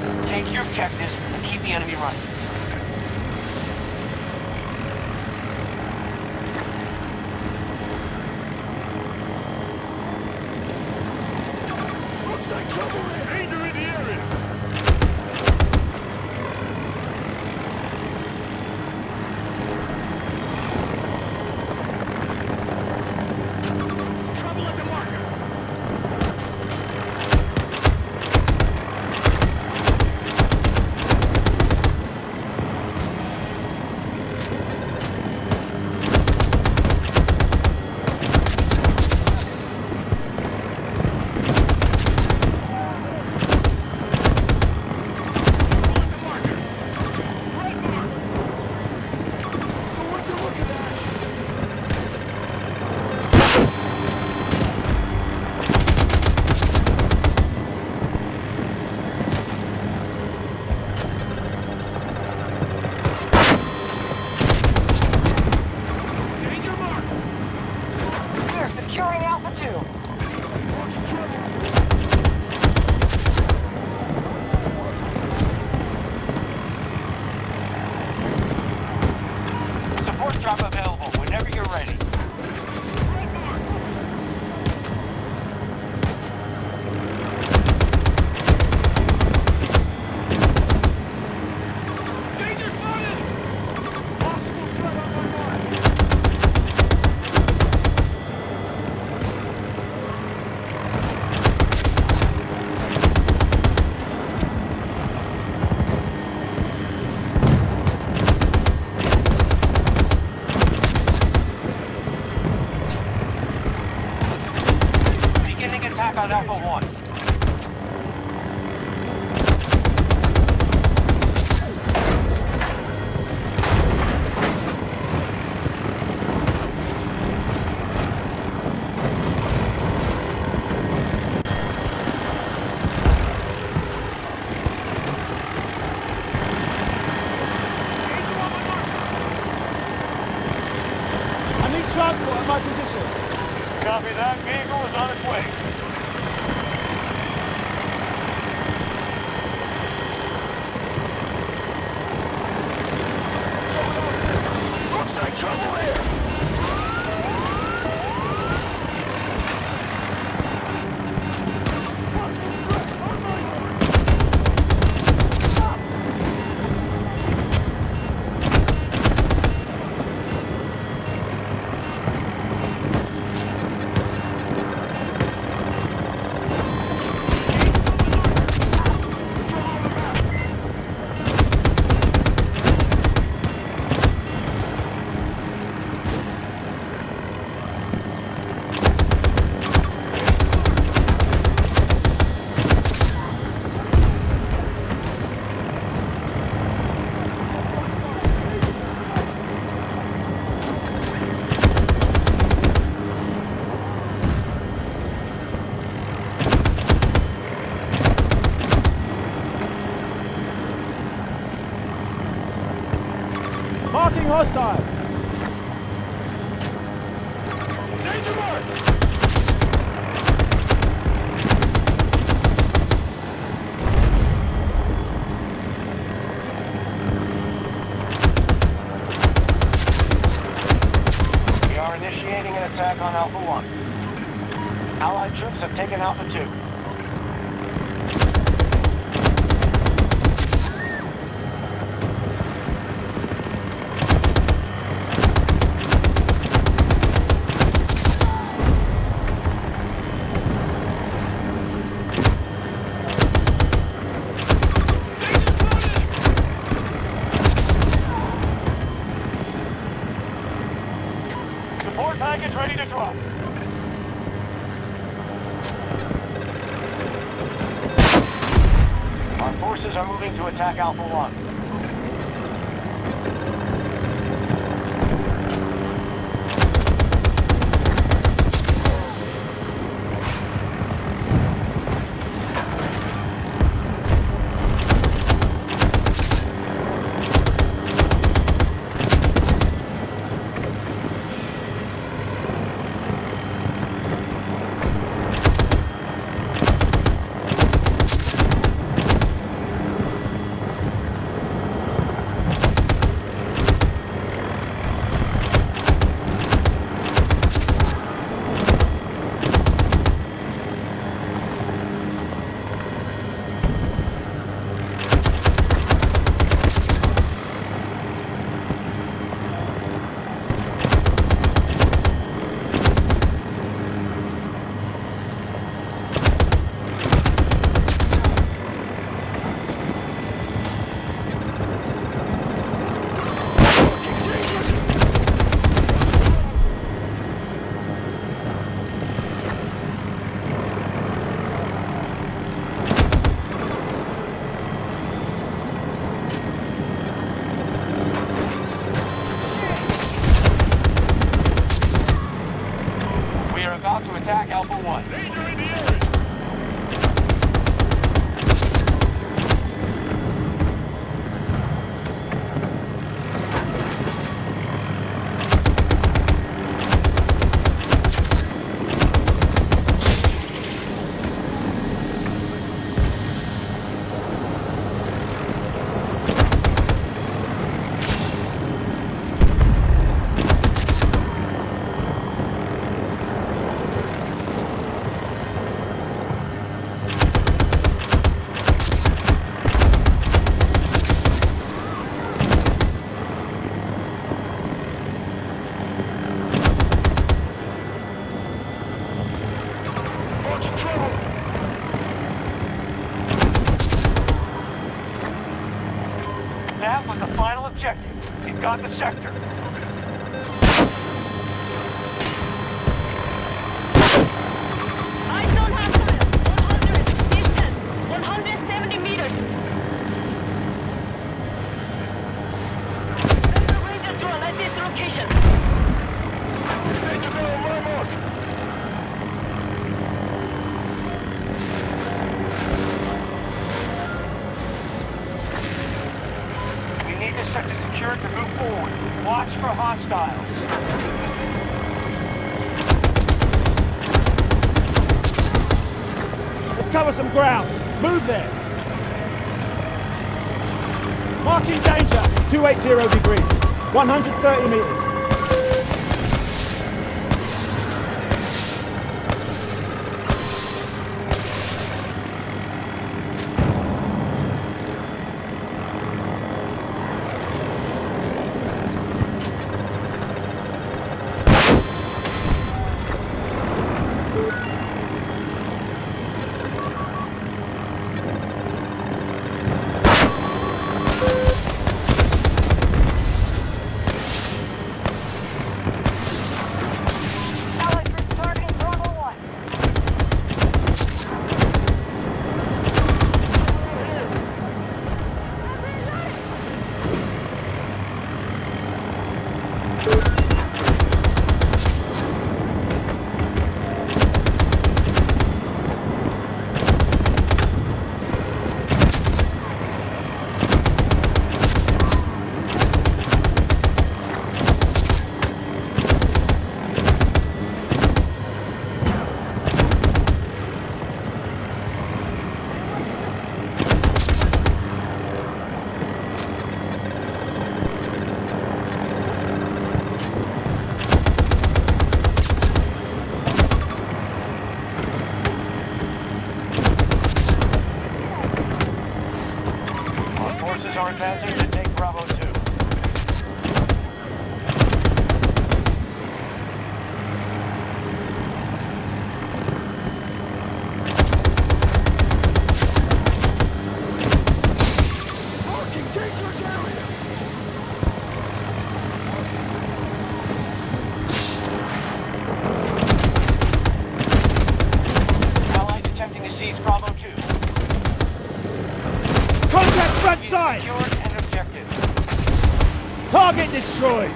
Take your objectives and keep the enemy running. Looks like trouble. Danger in the area. Trouble at the marker. Drop available whenever you're ready. Danger spotted! Possible threat on my mark. Attack on Alpha 1. I need transport at my position. Copy that. Vehicle is on its way. Trouble here! Marking hostile. Danger mark! We are initiating an attack on Alpha 1. Allied troops have taken Alpha 2. Support package ready to drop. Our forces are moving to attack Alpha 1. Alpha 1. Danger in the area! That was the final objective. It got the sector. Eyes on hostile. 100. Distance. 170 meters. Send the Ranger drone at this location. Danger there on my mark! We need this sector secured to move forward. Watch for hostiles. Let's cover some ground. Move there. Marking danger. 280 degrees. 130 meters. Allied troops targeting Bravo 1. Our forces are advancing to take Bravo 2. Marking dangerous area! Allies attempting to seize Bravo 2. Contact front side. Secured and objective. Target destroyed.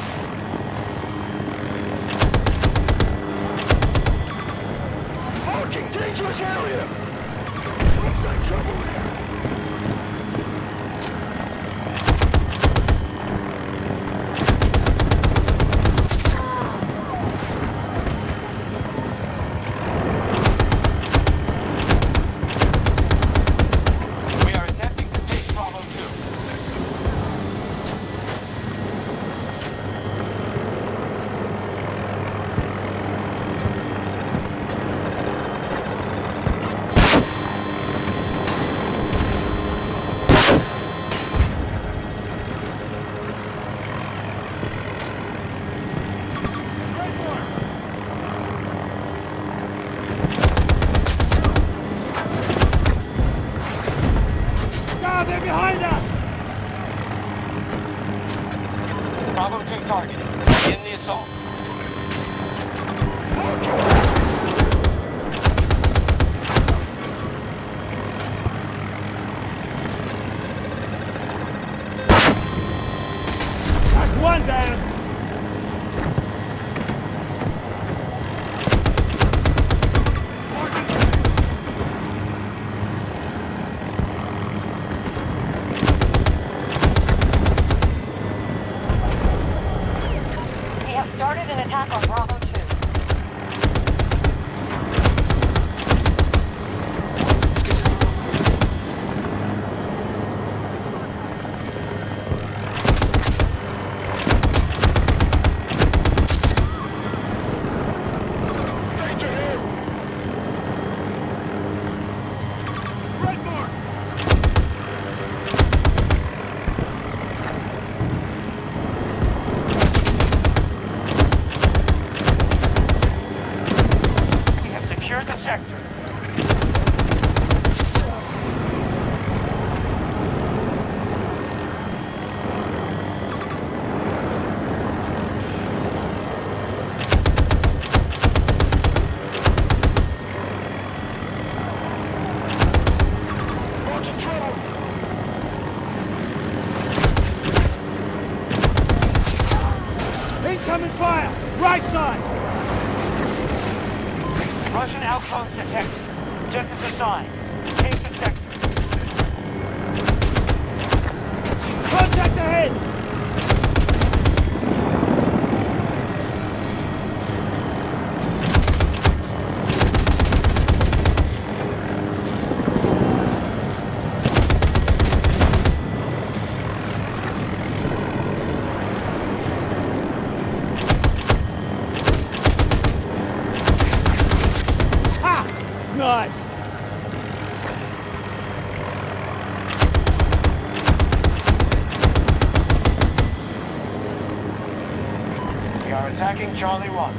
Marking dangerous area! Looks like trouble there. We are attempting to take Bravo 2. Now they're behind us. Bravo 2 targeted. Begin the assault. That's one down. Incoming fire! Right side! Russian outpost detected. Objective assigned. Take the sector. Contact ahead! Nice! We are attacking Charlie 1.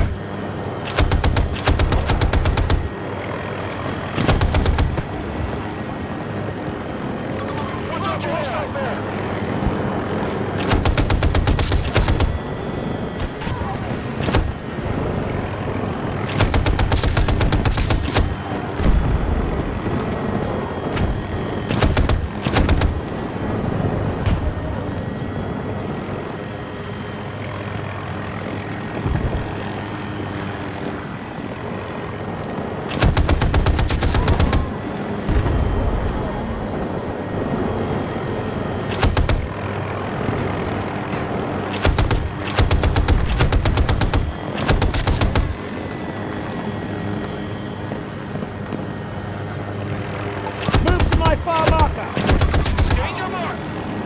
Far marker! Danger mark!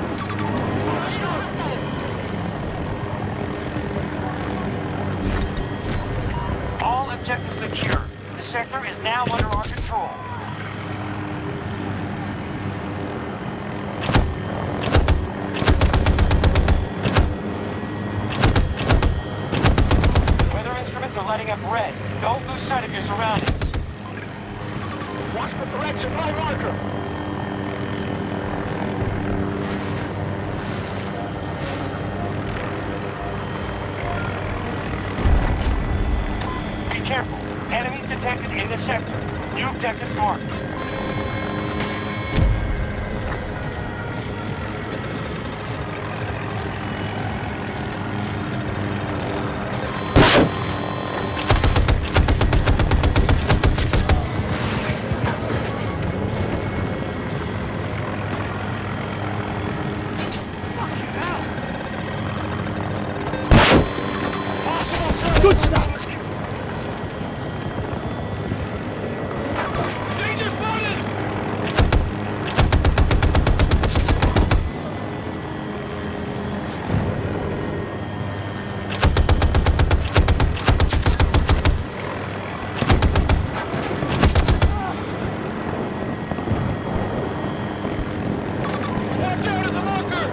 All objectives secure. The sector is now under our control. Weather instruments are lighting up red. Don't lose sight of your surroundings. Watch the direction, my marker! Be careful. Enemies detected in the sector. New objectives marked. Good stuff! Danger spotted! Watch out at the marker!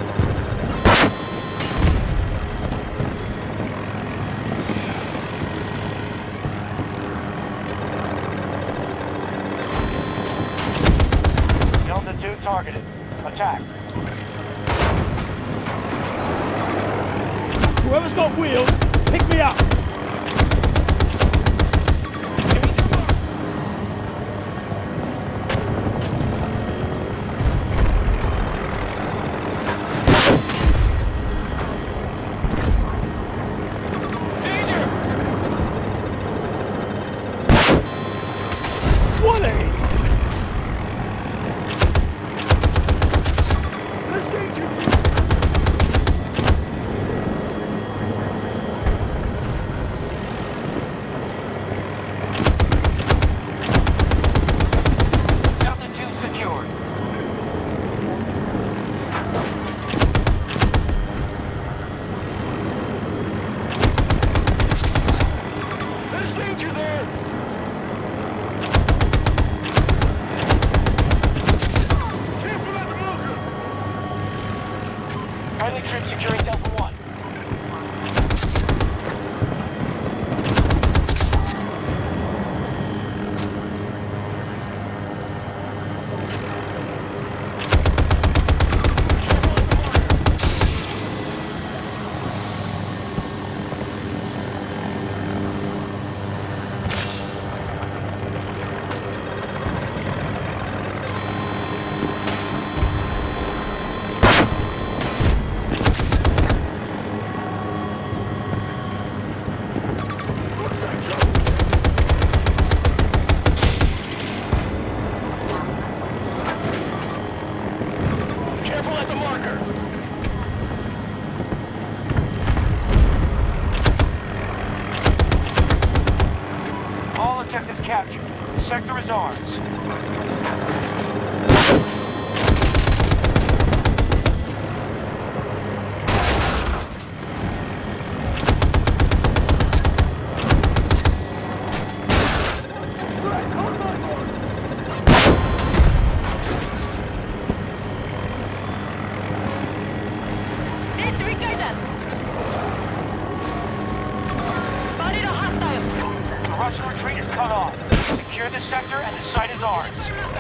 Delta 2 targeted. Attack. Whoever's got wheels, pick me up! Danger! What a... Delta 2 secured. There's danger there! Careful at the marker! Friendly troops securing Delta 1. is ours. Disregard them. Spotted a hostile. The Russian retreat is cut off. Secure the sector and the site is ours.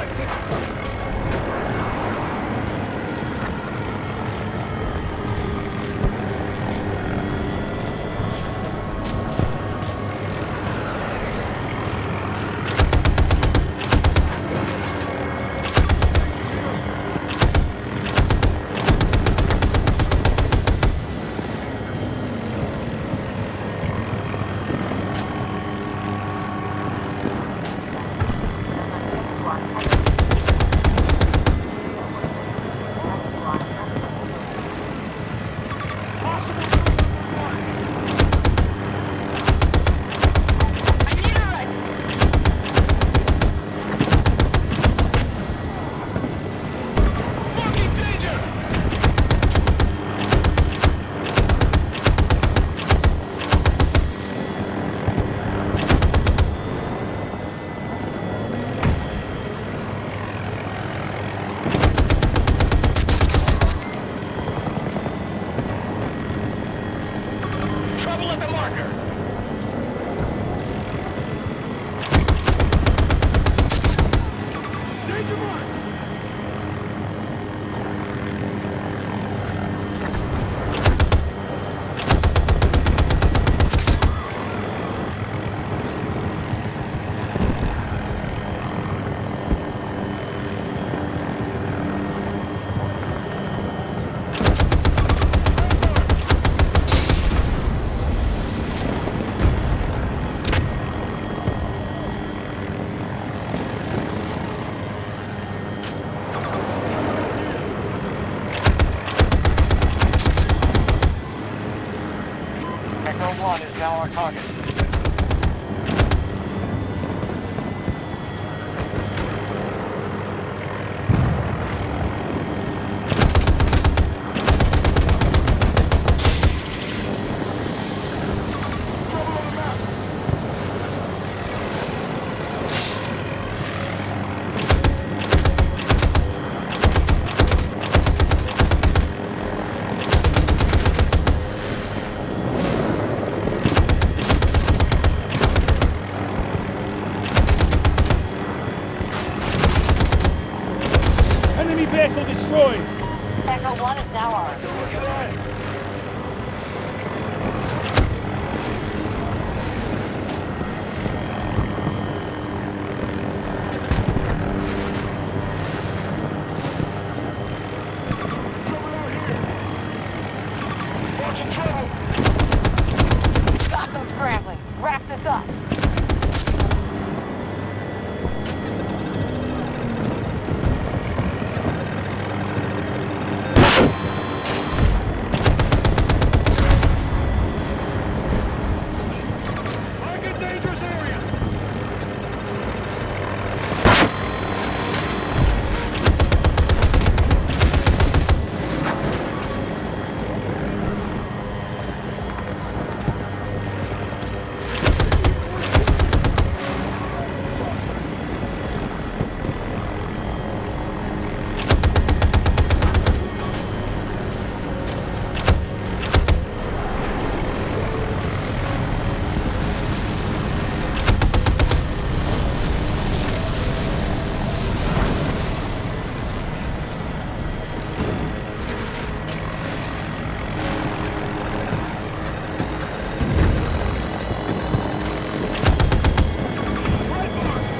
Echo 1 is now our target. Enemy vehicle destroyed. Echo 1 is now ours. Got them scrambling. Wrap this up.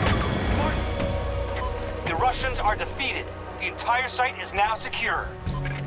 The Russians are defeated. The entire site is now secure.